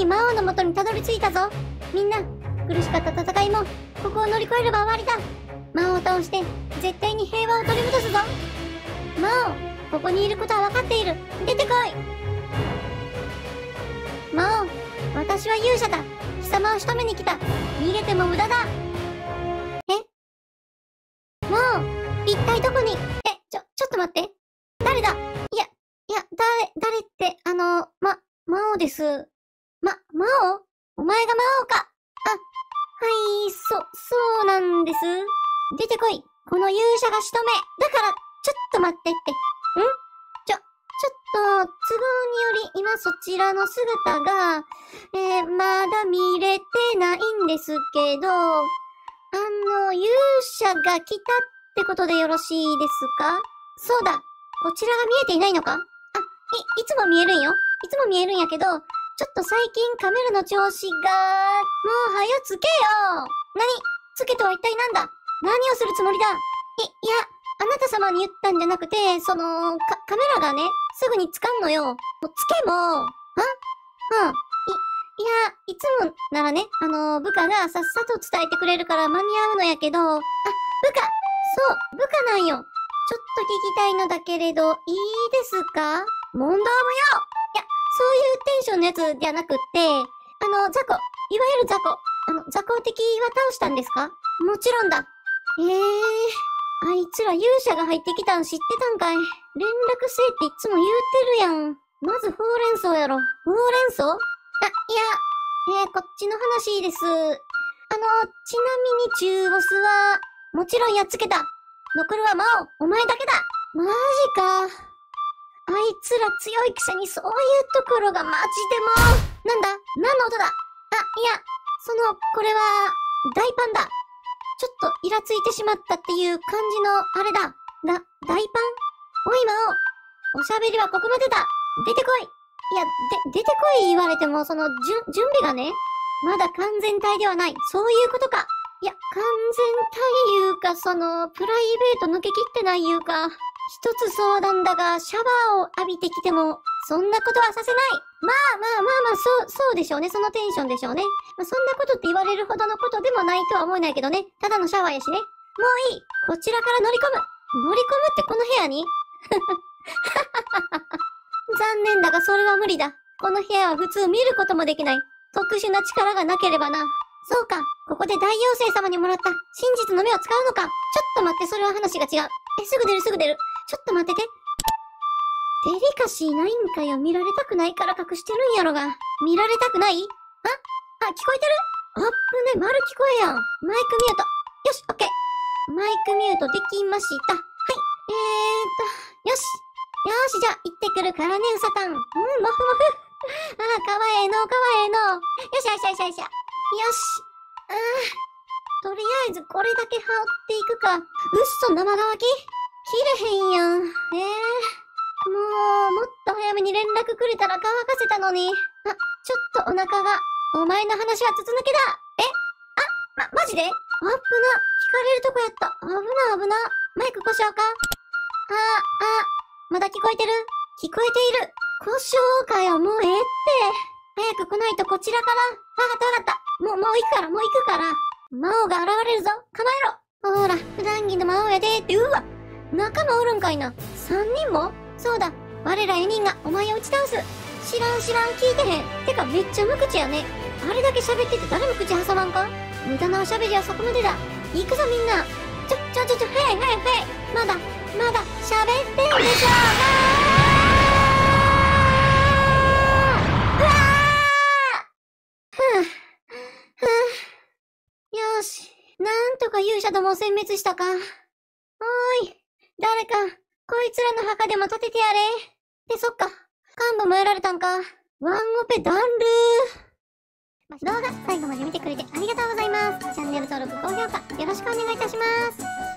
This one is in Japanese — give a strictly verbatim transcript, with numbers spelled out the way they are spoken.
に魔王の元にたどり着いたぞ。みんな、苦しかった戦いも、ここを乗り越えれば終わりだ。魔王を倒して、絶対に平和を取り戻すぞ。魔王、ここにいることは分かっている。出てこい。魔王、私は勇者だ。貴様を仕留めに来た。逃げても無駄だ。え？魔王、一体どこに？え、ちょ、ちょっと待って。誰だ？いや、いや、誰、誰って、あの、ま、魔王です。ま、魔王？お前が魔王か。あ、はい、そ、そうなんです。出てこい。この勇者が仕留め。だから、ちょっと待ってって。ん？ちょ、ちょっと、都合により今そちらの姿が、えー、まだ見れてないんですけど、あの、勇者が来たってことでよろしいですか？そうだ。こちらが見えていないのか？あ、い、いつも見えるんよ。いつも見えるんやけど、ちょっと最近カメラの調子が、もうはよつけよ。何？つけとは一体なんだ？何をするつもりだ？い、いや、あなた様に言ったんじゃなくて、その、か、カメラがね、すぐにつかんのよ。もうつけも、あ？うん。い、いや、いつもならね、あの、部下がさっさと伝えてくれるから間に合うのやけど、あ、部下！そう、部下なんよ。ちょっと聞きたいのだけれど、いいですか？問答無用！いや、そういうテンションのやつじゃなくって、あの、雑魚、いわゆる雑魚、あの、雑魚敵は倒したんですか？もちろんだ。ええー、あいつら勇者が入ってきたん知ってたんかい？連絡せえっていつも言うてるやん。まずほうれん草やろ。ほうれん草？あ、いや、えー、こっちの話です。あの、ちなみに中ボスは、もちろんやっつけた。残るは魔王、お前だけだ。マジか。あいつら強いくせにそういうところがマジでもう。なんだ？何の音だ？あ、いや、その、これは、大パンだ。ちょっとイラついてしまったっていう感じの、あれだ。だ、大パン？おい魔王。おしゃべりはここまでだ。出てこい。いや、で、出てこい言われても、その、じゅ、準備がね、まだ完全体ではない。そういうことか。いや、完全体いうか、その、プライベート抜けきってないいうか、一つ相談だが、シャワーを浴びてきても、そんなことはさせない。まあまあまあまあ、そう、そうでしょうね。そのテンションでしょうね。まあ、そんなことって言われるほどのことでもないとは思えないけどね。ただのシャワーやしね。もういい。こちらから乗り込む。乗り込むってこの部屋に？残念だがそれは無理だ。この部屋は普通見ることもできない。特殊な力がなければな。そうか。ここで大妖精様にもらった真実の目を使うのか。ちょっと待って、それは話が違う。え、すぐ出るすぐ出る。ちょっと待ってて。デリカシーないんかよ。見られたくないから隠してるんやろが。見られたくない？あ、あ、聞こえてる？あっぶね、丸聞こえやん。マイクミュート。よし、オッケー。マイクミュートできました。はい。えーと、よし。よし、じゃあ、行ってくるからね、うさたん。うん、もふもふ。ああ、かわええの、かわええの。よしよしよしよし。よし。ああ、とりあえずこれだけ羽織っていくか。うっそ、生乾き？切れへんやん。ええー。もう、もっと早めに連絡くれたら乾かせたのに。あ、ちょっとお腹が。お前の話は筒抜けだ。え？あ、ま、マジで？あっぶな。聞かれるとこやった。危な危な。マイク故障か？あ、あ、まだ聞こえてる？聞こえている。故障かよ、もうええって。早く来ないとこちらから。わかったわかった。もう、もう行くから、もう行くから。魔王が現れるぞ。構えろ。ほーら、普段着の魔王やでって、うわ。仲間おるんかいな。三人も？そうだ。我ら四人がお前を打ち倒す。知らん知らん聞いてへん。てかめっちゃ無口やね。あれだけ喋ってて誰も口挟まんか？無駄なおしゃべりはそこまでだ。行くぞみんな。ちょ、ちょちょちょ、早い早い早い。まだ、まだ喋ってんでしょうがー。うわー。ふぅ。ふぅ。よし。なんとか勇者どもを殲滅したか。おーい。誰か、こいつらの墓でも建ててやれ。で、そっか。幹部もやられたんか。ワンオペダンルー。動画最後まで見てくれてありがとうございます。チャンネル登録、高評価よろしくお願いいたします。